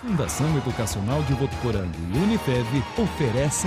Fundação Educacional de Votuporanga e Unifev oferecem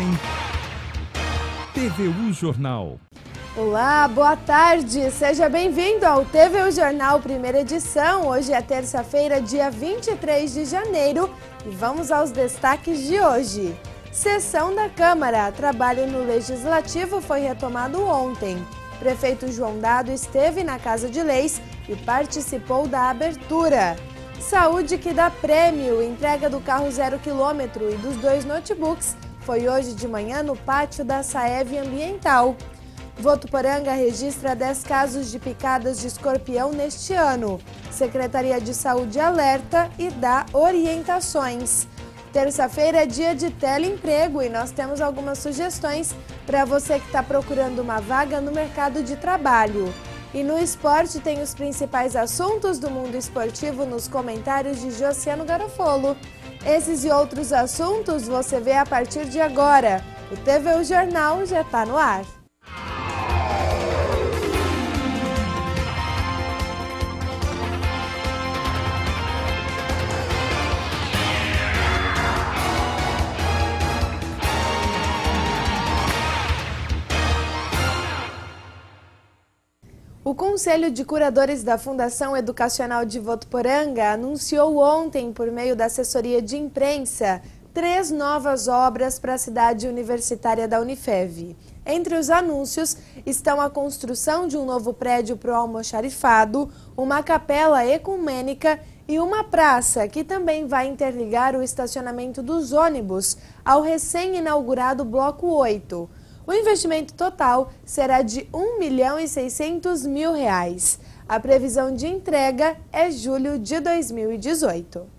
TVU Jornal. Olá, boa tarde, seja bem-vindo ao TVU Jornal, primeira edição. Hoje é terça-feira, dia 23 de janeiro e vamos aos destaques de hoje. Sessão da Câmara, trabalho no Legislativo foi retomado ontem. Prefeito João Dado esteve na Casa de Leis e participou da abertura. Saúde que dá prêmio, entrega do carro 0 km e dos 2 notebooks foi hoje de manhã no pátio da Saev Ambiental. Votuporanga registra 10 casos de picadas de escorpião neste ano. Secretaria de Saúde alerta e dá orientações. Terça-feira é dia de teleemprego e nós temos algumas sugestões para você que está procurando uma vaga no mercado de trabalho. E no esporte tem os principais assuntos do mundo esportivo nos comentários de Josiano Garofolo. Esses e outros assuntos você vê a partir de agora. O TVU Jornal já está no ar. O Conselho de Curadores da Fundação Educacional de Votuporanga anunciou ontem, por meio da assessoria de imprensa, 3 novas obras para a cidade universitária da Unifev. Entre os anúncios estão a construção de um novo prédio para o almoxarifado, uma capela ecumênica e uma praça que também vai interligar o estacionamento dos ônibus ao recém-inaugurado Bloco 8. O investimento total será de R$ 1.600.000. A previsão de entrega é julho de 2018.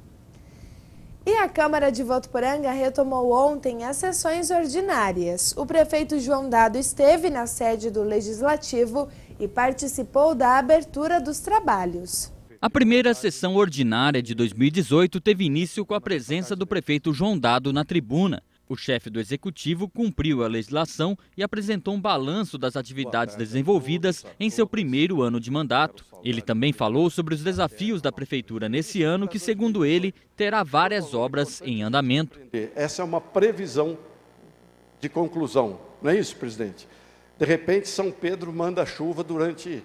E a Câmara de Votuporanga retomou ontem as sessões ordinárias. O prefeito João Dado esteve na sede do Legislativo e participou da abertura dos trabalhos. A primeira sessão ordinária de 2018 teve início com a presença do prefeito João Dado na tribuna. O chefe do Executivo cumpriu a legislação e apresentou um balanço das atividades desenvolvidas em seu primeiro ano de mandato. Ele também falou sobre os desafios da Prefeitura nesse ano, que, segundo ele, terá várias obras em andamento. Essa é uma previsão de conclusão, não é isso, presidente? De repente, São Pedro manda chuva durante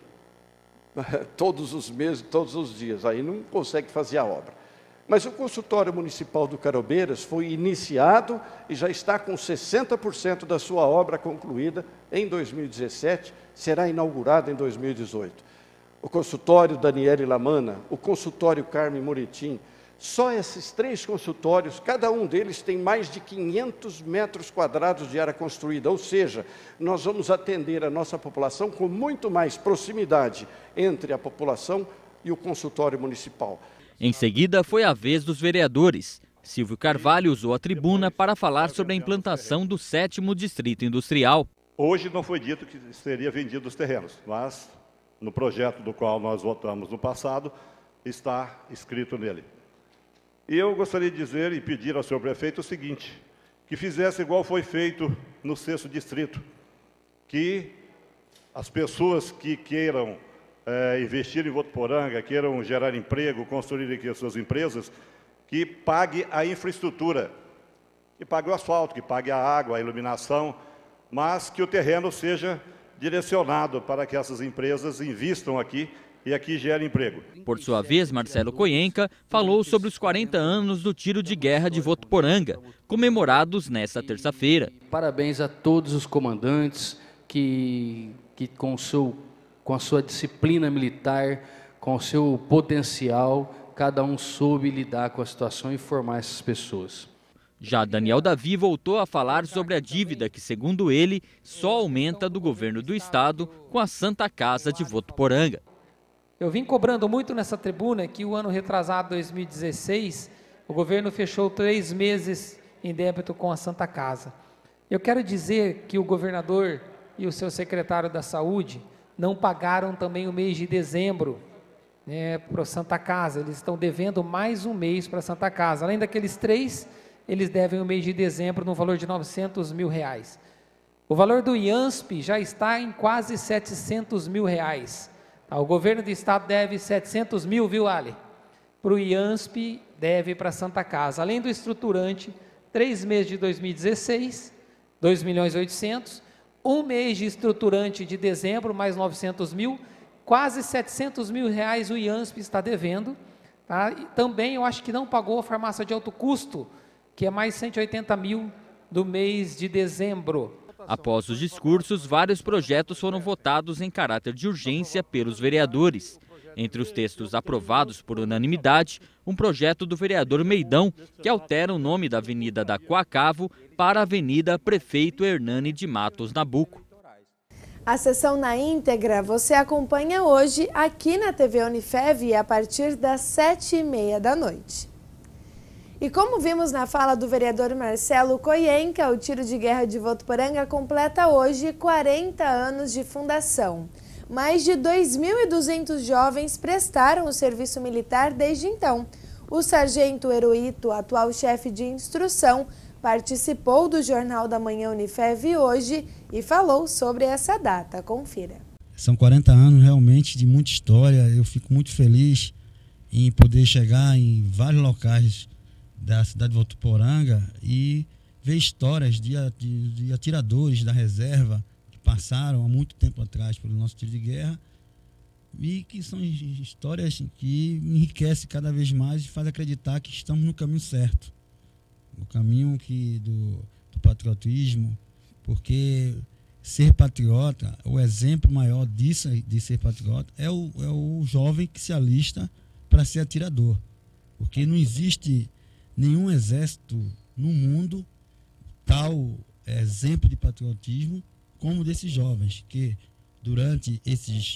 todos os meses, todos os dias, aí não consegue fazer a obra. Mas o consultório municipal do Carobeiras foi iniciado e já está com 60% da sua obra concluída em 2017, será inaugurado em 2018. O consultório Daniele Lamana, o consultório Carme Moretim, só esses 3 consultórios, cada um deles tem mais de 500 metros quadrados de área construída, ou seja, nós vamos atender a nossa população com muito mais proximidade entre a população e o consultório municipal. Em seguida, foi a vez dos vereadores. Silvio Carvalho usou a tribuna para falar sobre a implantação do 7º Distrito Industrial. Hoje não foi dito que seria vendido os terrenos, mas no projeto do qual nós votamos no passado, está escrito nele. E eu gostaria de dizer e pedir ao senhor prefeito o seguinte, que fizesse igual foi feito no 6º Distrito, que as pessoas que queiram investir em Votuporanga, queiram gerar emprego, construir aqui as suas empresas, que pague a infraestrutura, que pague o asfalto, que pague a água, a iluminação, mas que o terreno seja direcionado para que essas empresas invistam aqui e aqui gerem emprego. Por sua vez, Marcelo Coenca falou sobre os 40 anos do tiro de guerra de Votuporanga, comemorados nesta terça-feira. Parabéns a todos os comandantes que com a sua disciplina militar, com o seu potencial, cada um soube lidar com a situação e formar essas pessoas. Já Daniel Davi voltou a falar sobre a dívida que, segundo ele, só aumenta do governo do estado com a Santa Casa de Votuporanga. Eu vim cobrando muito nessa tribuna que o ano retrasado, 2016, o governo fechou 3 meses em débito com a Santa Casa. Eu quero dizer que o governador e o seu secretário da Saúde não pagaram também o mês de dezembro, para a Santa Casa. Eles estão devendo mais um mês para a Santa Casa. Além daqueles 3, eles devem o mês de dezembro no valor de R$ 900 mil. O valor do IANSP já está em quase R$ 700 mil. O governo do estado deve 700 mil, viu, Ali? Para o IANSP deve ir para a Santa Casa. Além do estruturante, 3 meses de 2016, 2.800.000, 1 mês de estruturante de dezembro, mais 900 mil, quase 700 mil reais o IANSP está devendo. Tá? E também eu acho que não pagou a farmácia de alto custo, que é mais 180 mil do mês de dezembro. Após os discursos, vários projetos foram votados em caráter de urgência pelos vereadores. Entre os textos aprovados por unanimidade, um projeto do vereador Meidão, que altera o nome da Avenida da Coacavo para a Avenida Prefeito Hernani de Matos Nabuco. A sessão na íntegra você acompanha hoje aqui na TV Unifev a partir das 7h30 da noite. E como vimos na fala do vereador Marcelo Coienca, o Tiro de Guerra de Votuporanga completa hoje 40 anos de fundação. Mais de 2.200 jovens prestaram o serviço militar desde então. O sargento Heroito, atual chefe de instrução, participou do Jornal da Manhã Unifev hoje e falou sobre essa data. Confira. São 40 anos realmente de muita história. Eu fico muito feliz em poder chegar em vários locais da cidade de Votuporanga e ver histórias de atiradores da reserva que passaram há muito tempo atrás pelo nosso tiro de guerra e que são histórias que me enriquecem cada vez mais e faz acreditar que estamos no caminho certo, no caminho do patriotismo, porque ser patriota, o exemplo maior disso, de ser patriota, é o jovem que se alista para ser atirador, porque não existe nenhum exército no mundo tal exemplo de patriotismo como desses jovens que durante esses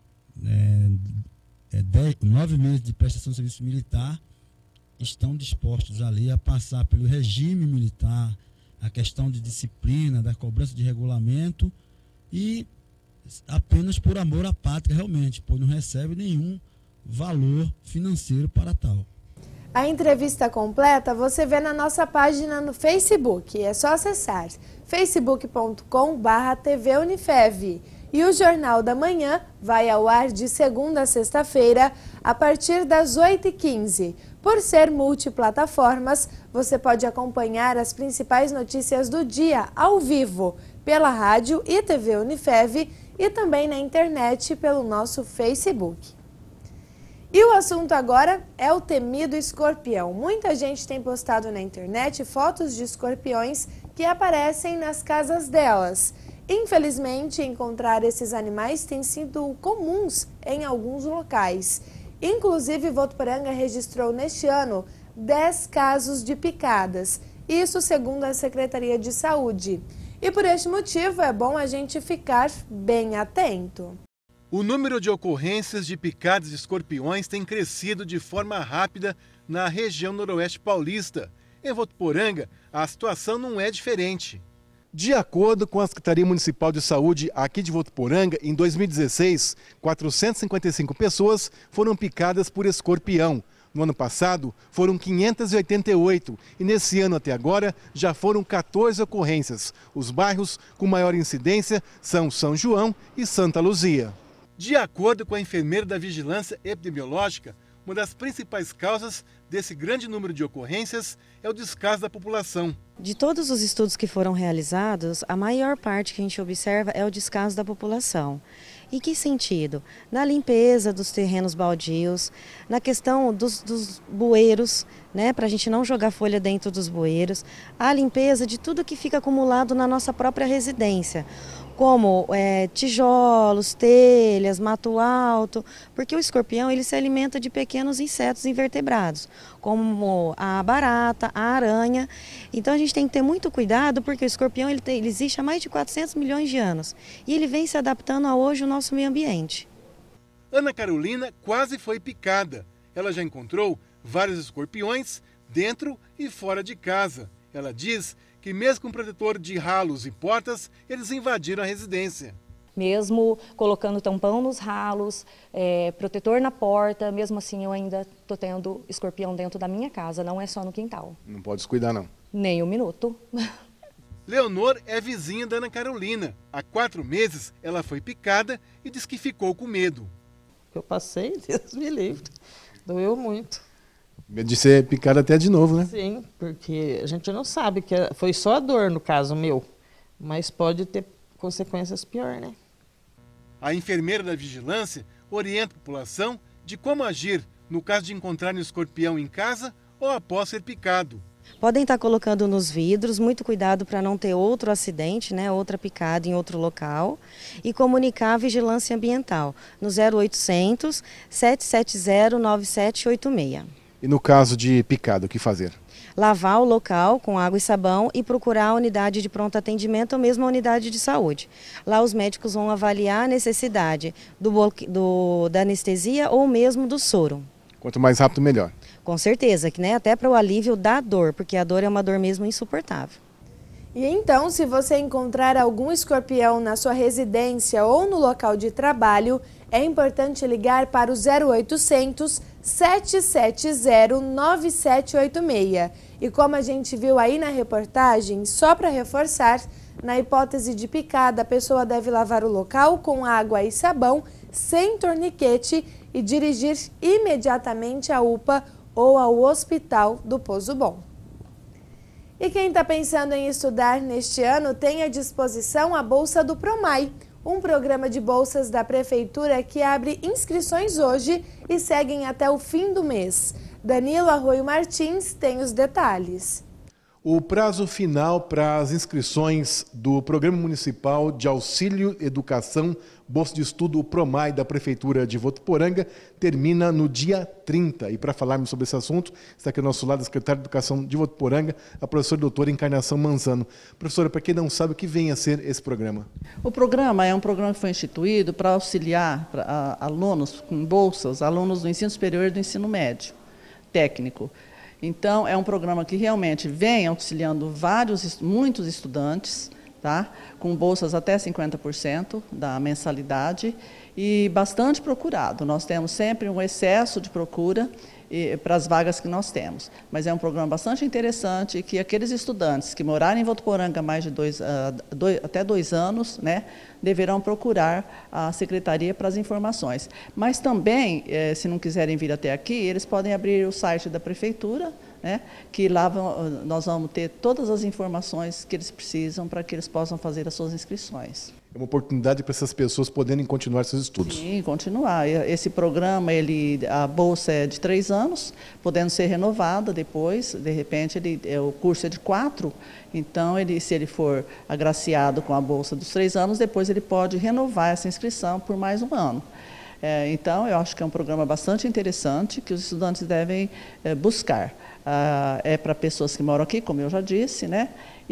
9 meses de prestação de serviço militar estão dispostos ali a passar pelo regime militar, a questão de disciplina, da cobrança de regulamento e apenas por amor à pátria realmente, pois não recebe nenhum valor financeiro para tal. A entrevista completa você vê na nossa página no Facebook. É só acessar facebook.com/TV Unifev. E o Jornal da Manhã vai ao ar de segunda a sexta-feira, a partir das 8h15. Por ser multiplataformas, você pode acompanhar as principais notícias do dia ao vivo, pela rádio e TV Unifev e também na internet pelo nosso Facebook. E o assunto agora é o temido escorpião. Muita gente tem postado na internet fotos de escorpiões que aparecem nas casas delas. Infelizmente, encontrar esses animais tem sido comuns em alguns locais. Inclusive, Votuporanga registrou neste ano 10 casos de picadas. Isso segundo a Secretaria de Saúde. E por este motivo é bom a gente ficar bem atento. O número de ocorrências de picadas de escorpiões tem crescido de forma rápida na região noroeste paulista. Em Votuporanga, a situação não é diferente. De acordo com a Secretaria Municipal de Saúde aqui de Votuporanga, em 2016, 455 pessoas foram picadas por escorpião. No ano passado, foram 588 e nesse ano até agora já foram 14 ocorrências. Os bairros com maior incidência são São João e Santa Luzia. De acordo com a enfermeira da Vigilância Epidemiológica, uma das principais causas desse grande número de ocorrências é o descaso da população. De todos os estudos que foram realizados, a maior parte que a gente observa é o descaso da população. Em que sentido? Na limpeza dos terrenos baldios, na questão dos bueiros, né, para a gente não jogar folha dentro dos bueiros, a limpeza de tudo que fica acumulado na nossa própria residência, como tijolos, telhas, mato alto, porque o escorpião ele se alimenta de pequenos insetos invertebrados, como a barata, a aranha. Então a gente tem que ter muito cuidado, porque o escorpião ele existe há mais de 400 milhões de anos e ele vem se adaptando a hoje o nosso meio ambiente. Ana Carolina quase foi picada. Ela já encontrou vários escorpiões dentro e fora de casa. Ela diz que mesmo com protetor de ralos e portas, eles invadiram a residência. Mesmo colocando tampão nos ralos, protetor na porta, mesmo assim eu ainda estou tendo escorpião dentro da minha casa, não é só no quintal. Não pode descuidar não. Nem um minuto. Leonor é vizinha da Ana Carolina. Há 4 meses ela foi picada e diz que ficou com medo. Eu passei, Deus me livre, doeu muito. Medo de ser picado até de novo, né? Sim, porque a gente não sabe, que foi só a dor no caso meu, mas pode ter consequências piores, né? A enfermeira da vigilância orienta a população de como agir no caso de encontrar um escorpião em casa ou após ser picado. Podem estar colocando nos vidros, muito cuidado para não ter outro acidente, né, outra picada em outro local, e comunicar a vigilância ambiental no 0800 770 9786. E no caso de picada, o que fazer? Lavar o local com água e sabão e procurar a unidade de pronto atendimento ou mesmo a unidade de saúde. Lá os médicos vão avaliar a necessidade da anestesia ou mesmo do soro. Quanto mais rápido, melhor. Com certeza, que, né, até para o alívio da dor, porque a dor é uma dor mesmo insuportável. E então, se você encontrar algum escorpião na sua residência ou no local de trabalho, é importante ligar para o 0800 770 9786. E como a gente viu aí na reportagem, só para reforçar, na hipótese de picada, a pessoa deve lavar o local com água e sabão, sem torniquete, e dirigir imediatamente à UPA ou ao Hospital do Pouso Bom. E quem está pensando em estudar neste ano tem à disposição a Bolsa do Promai, um programa de bolsas da Prefeitura que abre inscrições hoje e seguem até o fim do mês. Danilo Arroio Martins tem os detalhes. O prazo final para as inscrições do Programa Municipal de Auxílio Educação Bolsa de Estudo, o PROMAI, da Prefeitura de Votuporanga, termina no dia 30. E para falarmos sobre esse assunto, está aqui ao nosso lado a secretária de Educação de Votuporanga, a professora doutora Encarnação Manzano. Professora, para quem não sabe, o que vem a ser esse programa? O programa é um programa que foi instituído para auxiliar alunos com bolsas, alunos do ensino superior e do ensino médio, técnico. Então, é um programa que realmente vem auxiliando muitos estudantes, tá? Com bolsas até 50% da mensalidade e bastante procurado. Nós temos sempre um excesso de procura para as vagas que nós temos. Mas é um programa bastante interessante que aqueles estudantes que morarem em Votuporanga mais de até 2 anos, né, deverão procurar a secretaria para as informações. Mas também, se não quiserem vir até aqui, eles podem abrir o site da prefeitura, né, que lá nós vamos ter todas as informações que eles precisam para que eles possam fazer as suas inscrições. É uma oportunidade para essas pessoas poderem continuar seus estudos. Sim, continuar. Esse programa, a bolsa é de 3 anos, podendo ser renovada depois. De repente, o curso é de 4, então, se ele for agraciado com a bolsa dos 3 anos, depois ele pode renovar essa inscrição por mais 1 ano. Então, eu acho que é um programa bastante interessante que os estudantes devem buscar. É para pessoas que moram aqui, como eu já disse, né?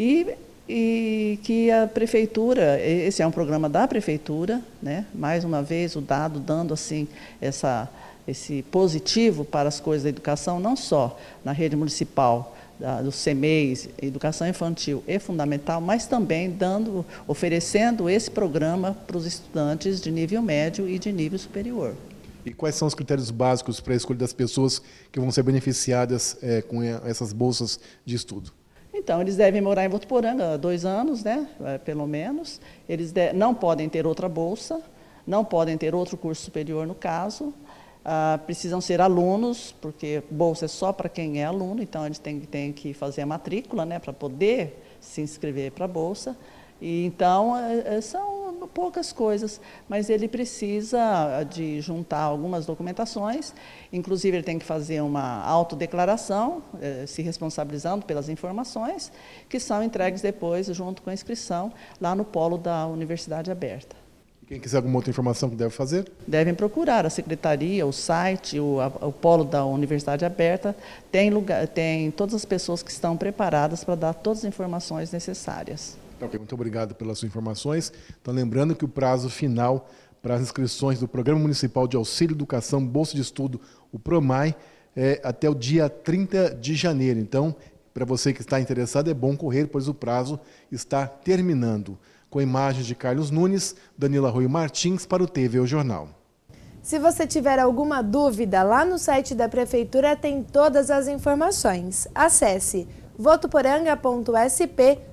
E que a prefeitura, esse é um programa da prefeitura, né? Mais uma vez o dado dando assim esse positivo para as coisas da educação, não só na rede municipal, do CEMEIS, educação infantil e fundamental, mas também oferecendo esse programa para os estudantes de nível médio e de nível superior. E quais são os critérios básicos para a escolha das pessoas que vão ser beneficiadas com essas bolsas de estudo? Então, eles devem morar em Votuporanga há 2 anos, né, pelo menos. Eles não podem ter outra bolsa, não podem ter outro curso superior no caso. Precisam ser alunos, porque bolsa é só para quem é aluno, então eles têm que fazer a matrícula, né, para poder se inscrever para a bolsa. E, então, são poucas coisas, mas ele precisa de juntar algumas documentações, inclusive ele tem que fazer uma autodeclaração, se responsabilizando pelas informações, que são entregues depois, junto com a inscrição, lá no polo da Universidade Aberta. Quem quiser alguma outra informação que deve fazer? Devem procurar a secretaria, o site, o polo da Universidade Aberta, tem todas as pessoas que estão preparadas para dar todas as informações necessárias. Ok, muito obrigado pelas suas informações. Então, lembrando que o prazo final para as inscrições do Programa Municipal de Auxílio Educação Bolsa de Estudo, o PROMAI, é até o dia 30 de janeiro. Então, para você que está interessado, é bom correr, pois o prazo está terminando. Com imagens de Carlos Nunes, Danilo Arroio Martins para o TV O Jornal. Se você tiver alguma dúvida, lá no site da Prefeitura tem todas as informações. Acesse votuporanga.sp.gov.br.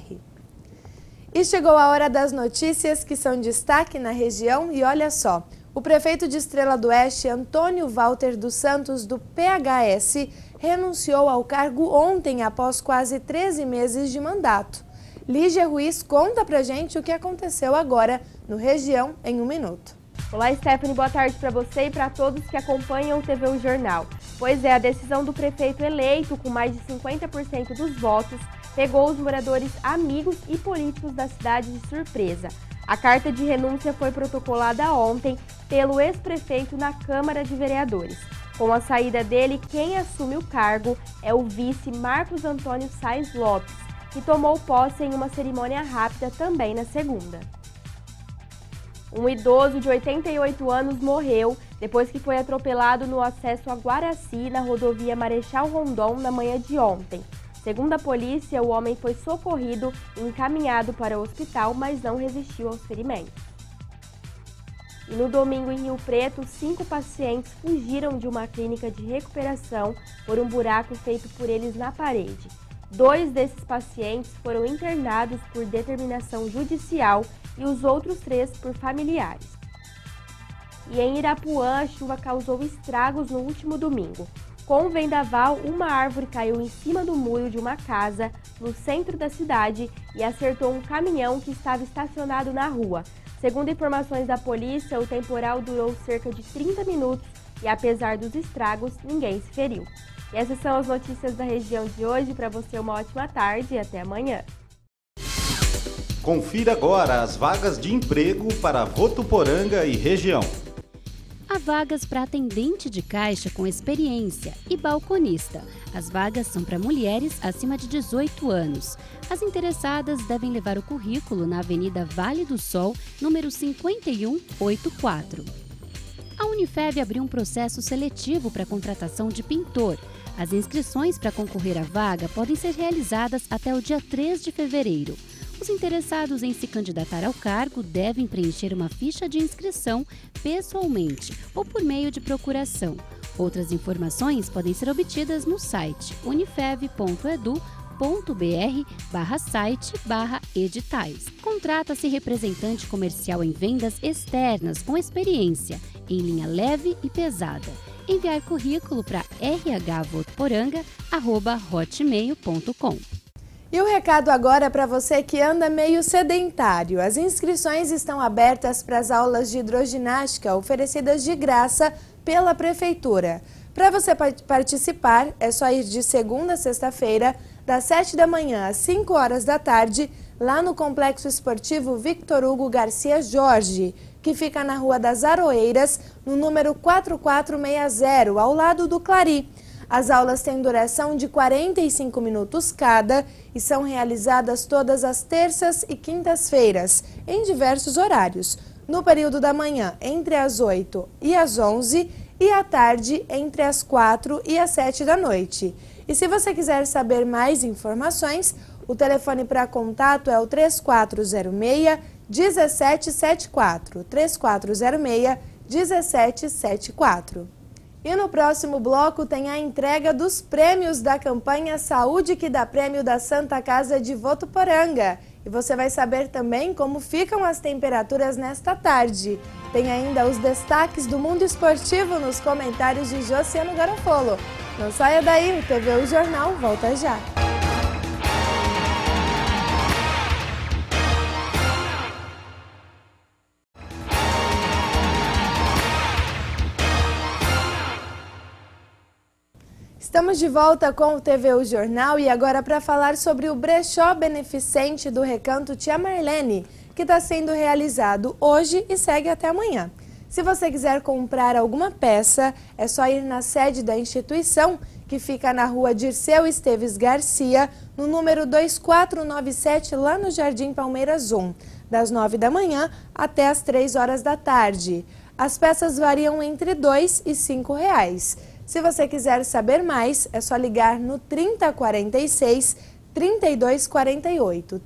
E chegou a hora das notícias que são destaque na região e olha só, O prefeito de Estrela do Oeste, Antônio Walter dos Santos, do PHS, renunciou ao cargo ontem após quase 13 meses de mandato. Lígia Ruiz conta pra gente o que aconteceu agora no Região em 1 minuto. Olá, Stephanie, boa tarde para você e para todos que acompanham o TV O Jornal. Pois é, a decisão do prefeito eleito com mais de 50% dos votos pegou os moradores, amigos e políticos da cidade de surpresa. A carta de renúncia foi protocolada ontem pelo ex-prefeito na Câmara de Vereadores. Com a saída dele, quem assume o cargo é o vice Marcos Antônio Sais Lopes, que tomou posse em uma cerimônia rápida também na segunda. Um idoso de 88 anos morreu depois que foi atropelado no acesso a Guaraci, na rodovia Marechal Rondon, na manhã de ontem. Segundo a polícia, o homem foi socorrido e encaminhado para o hospital, mas não resistiu aos ferimentos. E no domingo, em Rio Preto, 5 pacientes fugiram de uma clínica de recuperação por um buraco feito por eles na parede. 2 desses pacientes foram internados por determinação judicial e os outros 3 por familiares. E em Irapuã, a chuva causou estragos no último domingo. Com o vendaval, uma árvore caiu em cima do muro de uma casa no centro da cidade e acertou um caminhão que estava estacionado na rua. Segundo informações da polícia, o temporal durou cerca de 30 minutos e, apesar dos estragos, ninguém se feriu. E essas são as notícias da região de hoje. Para você, uma ótima tarde e até amanhã. Confira agora as vagas de emprego para Votuporanga e região. Há vagas para atendente de caixa com experiência e balconista. As vagas são para mulheres acima de 18 anos. As interessadas devem levar o currículo na Avenida Vale do Sol, número 5184. A Unifev abriu um processo seletivo para a contratação de pintor. As inscrições para concorrer à vaga podem ser realizadas até o dia 3 de fevereiro. Os interessados em se candidatar ao cargo devem preencher uma ficha de inscrição pessoalmente ou por meio de procuração. Outras informações podem ser obtidas no site unifev.edu.br/site/editais. Contrata-se representante comercial em vendas externas com experiência em linha leve e pesada. Enviar currículo para rhvotuporanga@hotmail.com. E o recado agora é para você que anda meio sedentário. As inscrições estão abertas para as aulas de hidroginástica oferecidas de graça pela Prefeitura. Para você participar, é só ir de segunda a sexta-feira, das 7 da manhã às 5 horas da tarde, lá no Complexo Esportivo Victor Hugo Garcia Jorge, que fica na Rua das Aroeiras, no número 4460, ao lado do Clari. As aulas têm duração de 45 minutos cada e são realizadas todas as terças e quintas-feiras, em diversos horários. No período da manhã, entre as 8 e as 11, e à tarde, entre as 4 e as 7 da noite. E se você quiser saber mais informações, o telefone para contato é o 3406-1774, 3406-1774. E no próximo bloco tem a entrega dos prêmios da campanha Saúde que dá prêmio da Santa Casa de Votuporanga. E você vai saber também como ficam as temperaturas nesta tarde. Tem ainda os destaques do mundo esportivo nos comentários de Josiano Garofolo. Não saia daí, o TV O Jornal volta já. Estamos de volta com o TV O Jornal e agora para falar sobre o brechó beneficente do Recanto Tia Marlene, que está sendo realizado hoje e segue até amanhã. Se você quiser comprar alguma peça, é só ir na sede da instituição, que fica na rua Dirceu Esteves Garcia, no número 2497, lá no Jardim Palmeiras 1, das 9 da manhã até as 3 horas da tarde. As peças variam entre R$ 2 e R$ 5. Se você quiser saber mais, é só ligar no 3046-3248,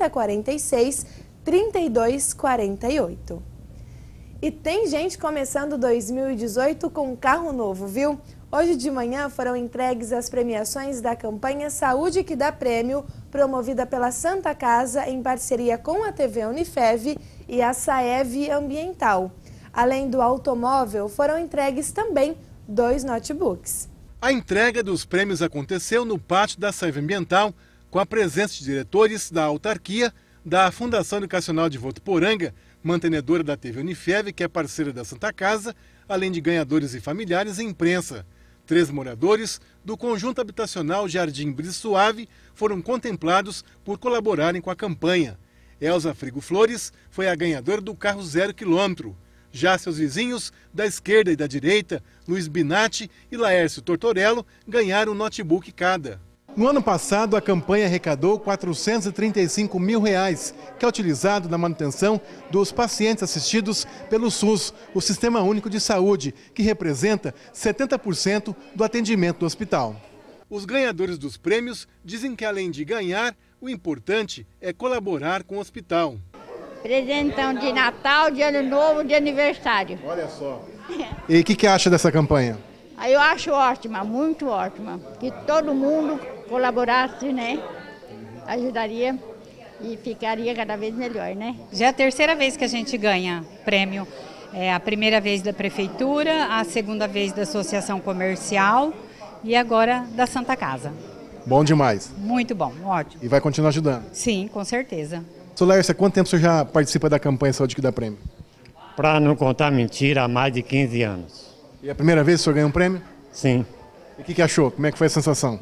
3046-3248. E tem gente começando 2018 com um carro novo, viu? Hoje de manhã foram entregues as premiações da campanha Saúde que dá prêmio, promovida pela Santa Casa em parceria com a TV Unifev e a Saev Ambiental. Além do automóvel, foram entregues também 2 notebooks. A entrega dos prêmios aconteceu no pátio da Saiva Ambiental, com a presença de diretores da autarquia, da Fundação Educacional de Votuporanga, mantenedora da TV Unifev, que é parceira da Santa Casa, além de ganhadores e familiares e imprensa. 3 moradores do conjunto habitacional Jardim Brisa Suave foram contemplados por colaborarem com a campanha. Elza Frigo Flores foi a ganhadora do carro 0 km. Já seus vizinhos, da esquerda e da direita, Luiz Binatti e Laércio Tortorello, ganharam um notebook cada. No ano passado, a campanha arrecadou R$ 435 mil, que é utilizado na manutenção dos pacientes assistidos pelo SUS, o Sistema Único de Saúde, que representa 70% do atendimento do hospital. Os ganhadores dos prêmios dizem que, além de ganhar, o importante é colaborar com o hospital. Presentão de Natal, de Ano Novo, de aniversário. Olha só. E o que acha dessa campanha? Eu acho ótima, muito ótima. Que todo mundo colaborasse, né? Ajudaria e ficaria cada vez melhor, né? Já é a terceira vez que a gente ganha prêmio. É a primeira vez da Prefeitura, a segunda vez da Associação Comercial e agora da Santa Casa. Bom demais. Muito bom, ótimo. E vai continuar ajudando? Sim, com certeza. Sr. Laércio, há quanto tempo você já participa da campanha Saúde que dá prêmio? Para não contar mentira, há mais de 15 anos. E é a primeira vez que o senhor ganha um prêmio? Sim. E o que achou? Como é que foi a sensação?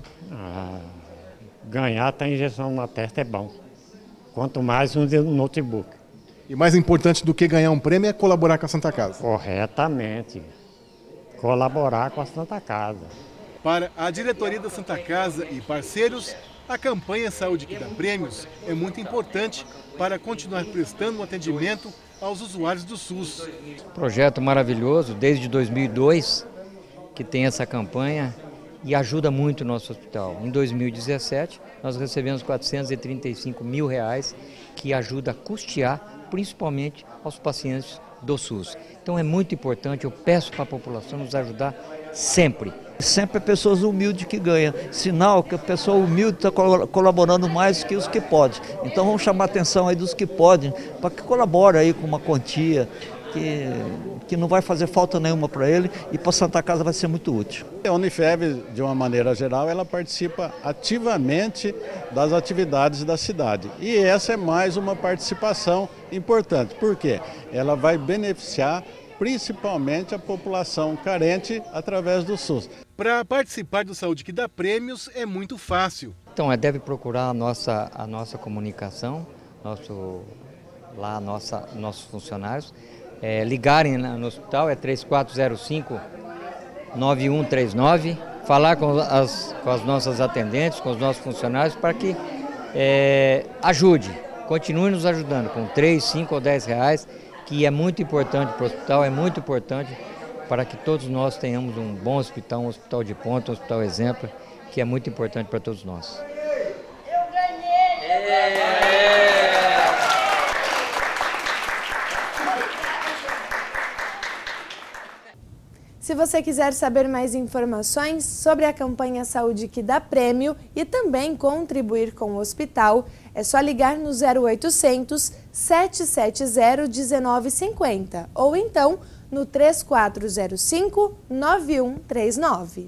Ganhar tá injeção na testa é bom. Quanto mais um notebook. E mais importante do que ganhar um prêmio é colaborar com a Santa Casa. Corretamente. Colaborar com a Santa Casa. Para a diretoria da Santa Casa e parceiros, a campanha Saúde que dá prêmios é muito importante para continuar prestando um atendimento aos usuários do SUS. Projeto maravilhoso, desde 2002, que tem essa campanha e ajuda muito o nosso hospital. Em 2017, nós recebemos R$ 435 mil, que ajuda a custear, principalmente aos pacientes do SUS. Então é muito importante, eu peço para a população nos ajudar sempre. Sempre é pessoas humildes que ganham, sinal que a pessoa humilde está colaborando mais que os que podem. Então vamos chamar a atenção aí dos que podem, para que colaborem aí com uma quantia que não vai fazer falta nenhuma para ele e para a Santa Casa vai ser muito útil. A Unifev, de uma maneira geral, ela participa ativamente das atividades da cidade. E essa é mais uma participação importante. Por quê? Ela vai beneficiar principalmente a população carente através do SUS. Para participar do Saúde que dá prêmios é muito fácil. Então deve procurar a nossa comunicação, nossos funcionários, ligarem no hospital, é 3405-9139, falar com as nossas atendentes, com os nossos funcionários, para que ajude, continue nos ajudando com 3, 5 ou 10 reais, que é muito importante para o hospital, é muito importante para que todos nós tenhamos um bom hospital, um hospital de ponta, um hospital exemplo, que é muito importante para todos nós. Se você quiser saber mais informações sobre a campanha Saúde que dá prêmio e também contribuir com o hospital, é só ligar no 0800 770 1950 ou então no 3405 9139.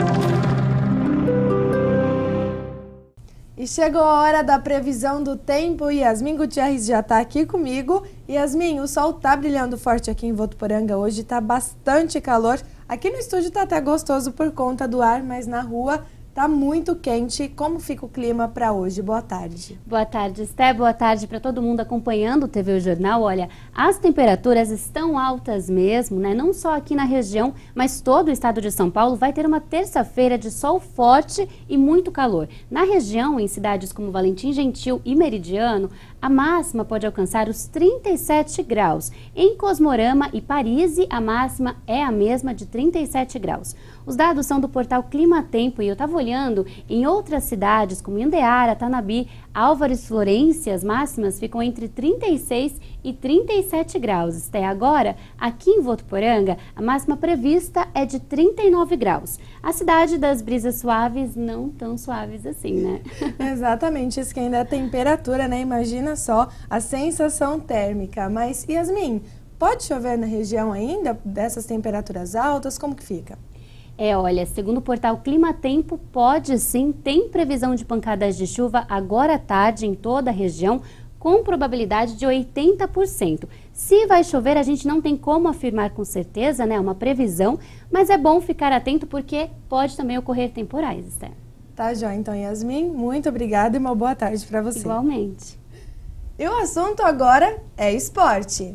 E chegou a hora da previsão do tempo. Yasmin Gutierrez já está aqui comigo. Yasmin, o sol está brilhando forte aqui em Votuporanga hoje, está bastante calor. Aqui no estúdio está até gostoso por conta do ar, mas na rua está muito quente. Como fica o clima para hoje? Boa tarde. Boa tarde, Esté. Boa tarde para todo mundo acompanhando o TV Jornal. Olha, as temperaturas estão altas mesmo, né? Não só aqui na região, mas todo o estado de São Paulo vai ter uma terça-feira de sol forte e muito calor. Na região, em cidades como Valentim Gentil e Meridiano, a máxima pode alcançar os 37 graus. Em Cosmorama e Parise, a máxima é a mesma de 37 graus. Os dados são do portal Clima Tempo e eu estava olhando em outras cidades como Indeara, Tanabi, Álvares, Florência, as máximas ficam entre 36 e 37 graus. Até agora, aqui em Votuporanga, a máxima prevista é de 39 graus. A cidade das brisas suaves, não tão suaves assim, né? Exatamente, isso que ainda é a temperatura, né? Imagina só a sensação térmica. Mas, Yasmin, Pode chover na região ainda, dessas temperaturas altas? Como que fica? Olha, segundo o portal Clima Tempo, pode sim, tem previsão de pancadas de chuva agora à tarde em toda a região, com probabilidade de 80%. Se vai chover, a gente não tem como afirmar com certeza, né? É uma previsão, mas é bom ficar atento porque pode também ocorrer temporais, Esther. Tá, joia. Então, Yasmin, muito obrigada e uma boa tarde para você. Igualmente. E o assunto agora é esporte.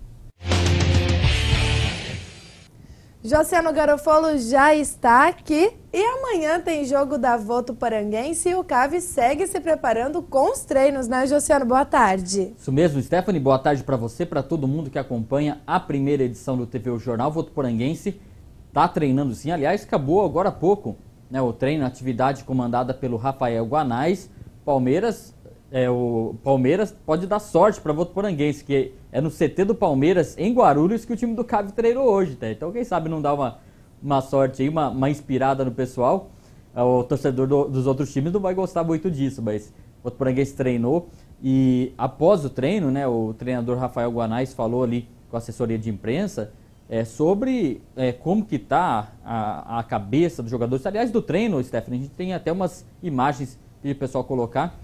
Josiano Garofolo já está aqui e amanhã tem jogo da Votuporanguense e o CAV segue se preparando com os treinos, né, Josiano? Boa tarde. Isso mesmo, Stephanie. Boa tarde para você, para todo mundo que acompanha a primeira edição do TV O Jornal. Votuporanguense está treinando sim. Aliás, acabou agora há pouco, né, o treino, a atividade comandada pelo Rafael Guanais. O Palmeiras pode dar sorte para Votuporanguense, que é no CT do Palmeiras, em Guarulhos, que o time do CAV treinou hoje. Tá? Então, quem sabe não dá uma sorte aí, uma inspirada no pessoal. O torcedor dos outros times não vai gostar muito disso, mas o Votuporanguense treinou. E após o treino, né, o treinador Rafael Guanais falou ali com a assessoria de imprensa sobre como que está a cabeça dos jogadores. Aliás, do treino, Stephanie, a gente tem até umas imagens para o pessoal colocar.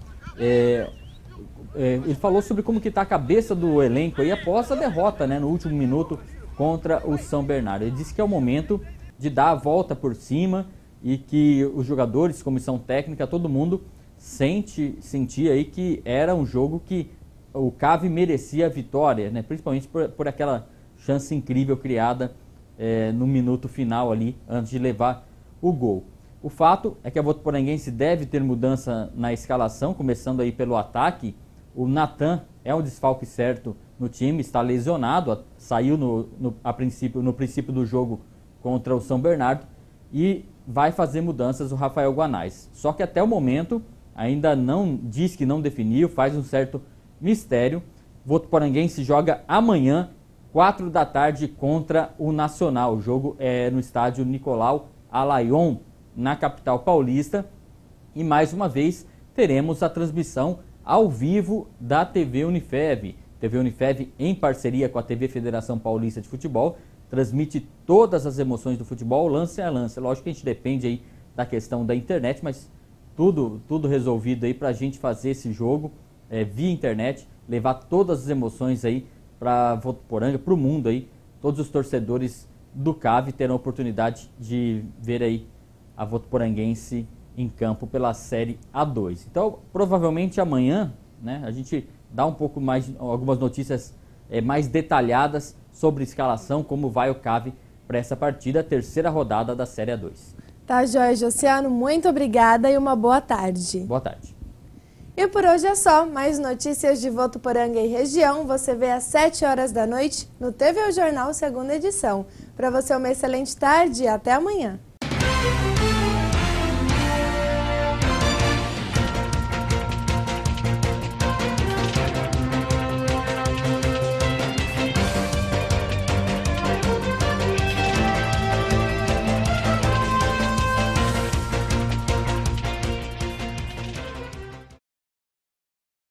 Ele falou sobre como que está a cabeça do elenco aí após a derrota, né, no último minuto contra o São Bernardo. Ele disse que é o momento de dar a volta por cima e que os jogadores, comissão técnica, todo mundo sentia aí que era um jogo que o CAV merecia a vitória, né, principalmente por aquela chance incrível criada no minuto final ali, antes de levar o gol. O fato é que a Votuporanguense deve ter mudança na escalação, começando aí pelo ataque. O Natan é um desfalque certo no time, está lesionado, saiu no princípio do jogo contra o São Bernardo e vai fazer mudanças o Rafael Guanais. Só que até o momento ainda não diz que não definiu, faz um certo mistério. Votuporanguense joga amanhã, 4 da tarde, contra o Nacional. O jogo é no estádio Nicolau Alayon, na capital paulista, e mais uma vez teremos a transmissão ao vivo da TV Unifev. TV Unifev, em parceria com a TV Federação Paulista de Futebol, transmite todas as emoções do futebol, lance a lance. Lógico que a gente depende aí da questão da internet, mas tudo resolvido aí para a gente fazer esse jogo via internet, levar todas as emoções aí para Votuporanga, para o mundo aí. Todos os torcedores do CAV terão a oportunidade de ver aí a Votuporanguense em campo pela Série A2. Então, provavelmente amanhã, né, a gente dá um pouco mais, algumas notícias mais detalhadas sobre escalação, como vai o CAV para essa partida, a terceira rodada da Série A2. Tá, joia, Josiano, muito obrigada e uma boa tarde. Boa tarde. E por hoje é só. Mais notícias de Votuporanga e região você vê às 7 horas da noite no TV O Jornal, segunda edição. Para você, uma excelente tarde e até amanhã.